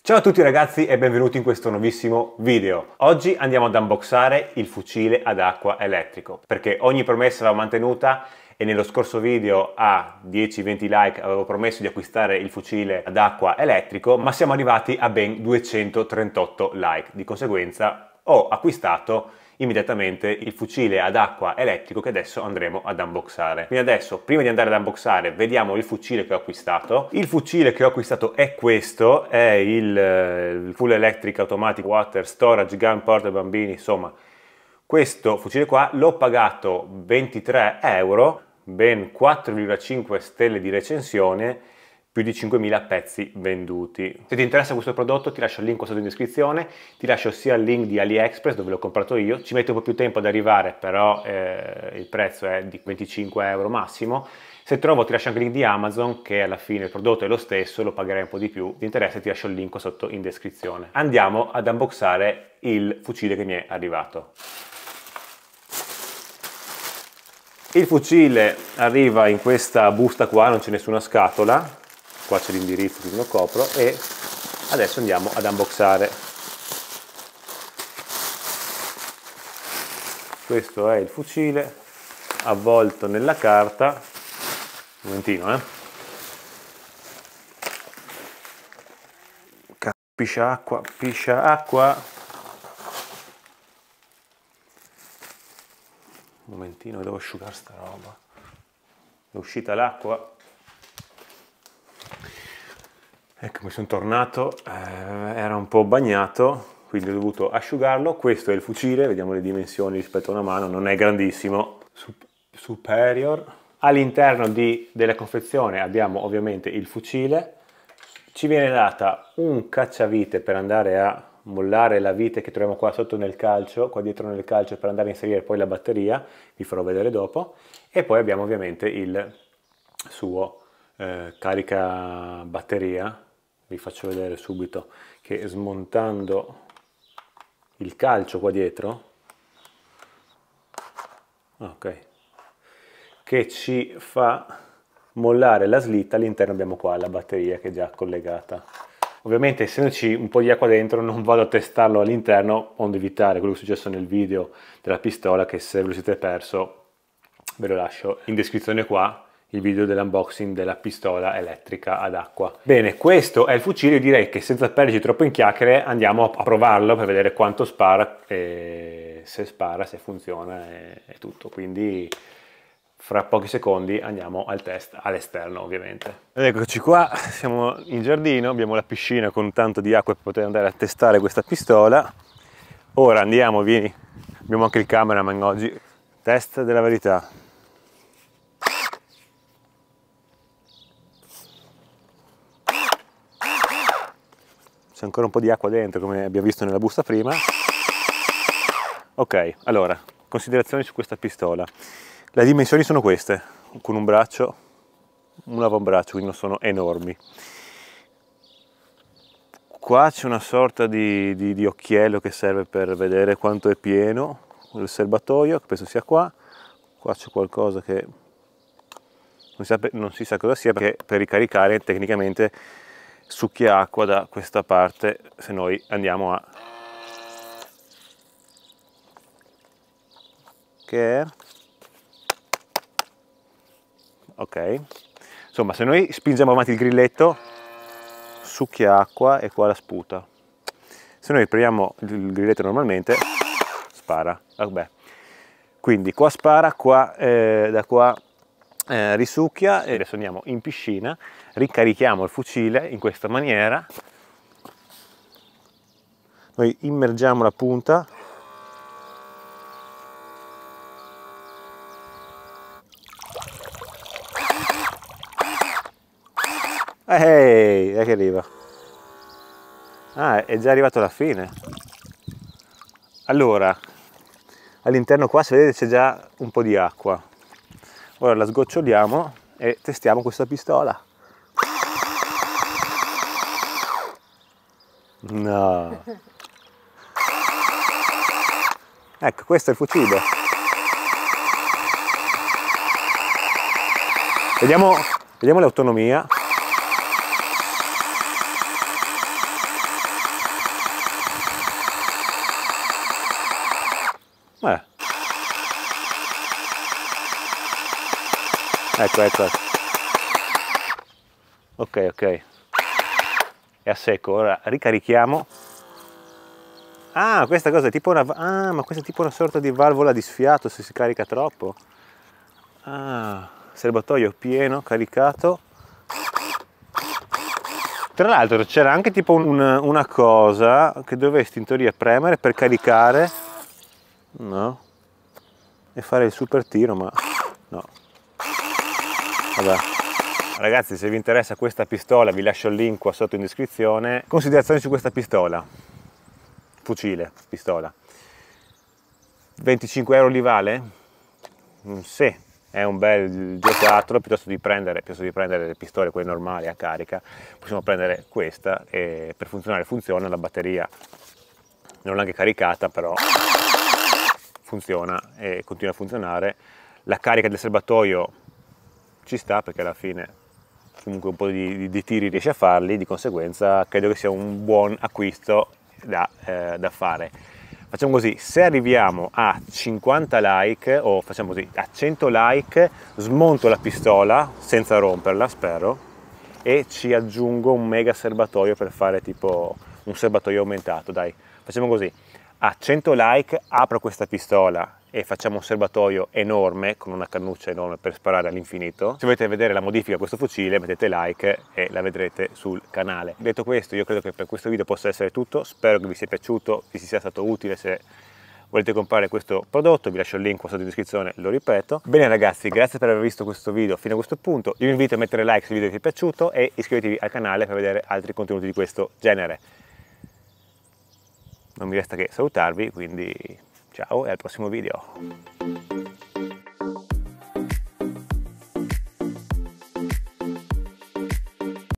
Ciao a tutti ragazzi e benvenuti in questo nuovissimo video. Oggi andiamo ad unboxare il fucile ad acqua elettrico, perché ogni promessa va mantenuta e nello scorso video a 10-20 like avevo promesso di acquistare il fucile ad acqua elettrico, ma siamo arrivati a ben 238 like. Di conseguenza ho acquistato immediatamente il fucile ad acqua elettrico che adesso andremo ad unboxare. Quindi adesso, prima di andare ad unboxare, vediamo il fucile che ho acquistato. Il fucile che ho acquistato è questo, è il Full Electric Automatic Water Storage Gun Porta Bambini, insomma. Questo fucile qua l'ho pagato 23 euro, ben 4,5 stelle di recensione, più di 5.000 pezzi venduti. Se ti interessa questo prodotto ti lascio il link qua sotto in descrizione, ti lascio sia il link di AliExpress dove l'ho comprato io, ci mette un po' più tempo ad arrivare, però il prezzo è di 25 euro massimo. Se trovo ti lascio anche il link di Amazon, che alla fine il prodotto è lo stesso, lo pagherai un po' di più. Se ti interessa ti lascio il link qua sotto in descrizione. Andiamo ad unboxare il fucile che mi è arrivato. Il fucile arriva in questa busta qua, non c'è nessuna scatola. Qua c'è l'indirizzo, quindi lo copro e adesso andiamo ad unboxare. Questo è il fucile avvolto nella carta. Un momentino, piscia acqua, piscia acqua. Un momentino, devo asciugare sta roba. È uscita l'acqua. Ecco, mi sono tornato, era un po' bagnato, quindi ho dovuto asciugarlo. Questo è il fucile, vediamo le dimensioni rispetto a una mano, non è grandissimo. Superior. All'interno della confezione abbiamo ovviamente il fucile, ci viene data un cacciavite per andare a mollare la vite che troviamo qua sotto nel calcio, qua dietro nel calcio, per andare a inserire poi la batteria, vi farò vedere dopo, e poi abbiamo ovviamente il suo carica batteria. Vi faccio vedere subito che smontando il calcio qua dietro, ok, che ci fa mollare la slitta, all'interno abbiamo qua la batteria che è già collegata. Ovviamente essendoci un po' di acqua dentro non vado a testarlo all'interno, onde evitare quello che è successo nel video della pistola, che se ve lo siete perso ve lo lascio in descrizione qua, il video dell'unboxing della pistola elettrica ad acqua. Bene, questo è il fucile, io direi che senza perderci troppo in chiacchiere andiamo a provarlo per vedere quanto spara, e se funziona e tutto. Quindi fra pochi secondi andiamo al test all'esterno ovviamente. Ed eccoci qua, siamo in giardino, abbiamo la piscina con tanto di acqua per poter andare a testare questa pistola. Ora andiamo, vieni, abbiamo anche il cameraman oggi. Test della verità. C'è ancora un po' di acqua dentro, come abbiamo visto nella busta prima. Ok, allora, considerazioni su questa pistola. Le dimensioni sono queste, con un braccio, un avambraccio, quindi non sono enormi. Qua c'è una sorta di occhiello che serve per vedere quanto è pieno, il serbatoio, che penso sia qua. Qua c'è qualcosa che non si sa cosa sia, perché per ricaricare tecnicamente succhia acqua da questa parte se noi andiamo a... che è? Ok, insomma se noi spingiamo avanti il grilletto succhia acqua e qua la sputa. Se noi premiamo il grilletto normalmente spara. Vabbè. Quindi qua spara, qua, da qua risucchia, e adesso andiamo in piscina, ricarichiamo il fucile in questa maniera, noi immergiamo la punta, ehi, è che arriva, è già arrivato alla fine. Allora, all'interno qua se vedete c'è già un po' di acqua. Ora la sgoccioliamo e testiamo questa pistola. No. Ecco, questo è il fucile. Vediamo l'autonomia. Ecco, ecco, ecco. Ok, ok. È a secco, ora ricarichiamo. Ah, questa cosa è tipo una... Ah, ma questa è tipo una sorta di valvola di sfiato se si carica troppo. Ah, serbatoio pieno, caricato. Tra l'altro c'era anche tipo una cosa che dovresti in teoria premere per caricare, no? E fare il super tiro, ma no. Vabbè. Ragazzi, se vi interessa questa pistola vi lascio il link qua sotto in descrizione. Considerazioni su questa pistola. Fucile, pistola. 25 euro li vale? Sì. È un bel giocattolo, piuttosto di prendere le pistole, quelle normali a carica, possiamo prendere questa e per funzionare funziona, la batteria non è anche caricata, però funziona e continua a funzionare. La carica del serbatoio ci sta perché alla fine comunque un po' di tiri riesce a farli, di conseguenza credo che sia un buon acquisto da fare. Facciamo così, se arriviamo a 50 like o facciamo così, a 100 like smonto la pistola senza romperla, spero, e ci aggiungo un mega serbatoio per fare tipo un serbatoio aumentato, dai, facciamo così, a 100 like apro questa pistola e facciamo un serbatoio enorme con una cannuccia enorme per sparare all'infinito. Se volete vedere la modifica a questo fucile mettete like e la vedrete sul canale. Detto questo, io credo che per questo video possa essere tutto, spero che vi sia piaciuto, vi sia stato utile. Se volete comprare questo prodotto vi lascio il link qua sotto in descrizione, lo ripeto. Bene ragazzi, grazie per aver visto questo video fino a questo punto, io vi invito a mettere like se il video vi è piaciuto e iscrivetevi al canale per vedere altri contenuti di questo genere. Non mi resta che salutarvi, quindi ciao e al prossimo video.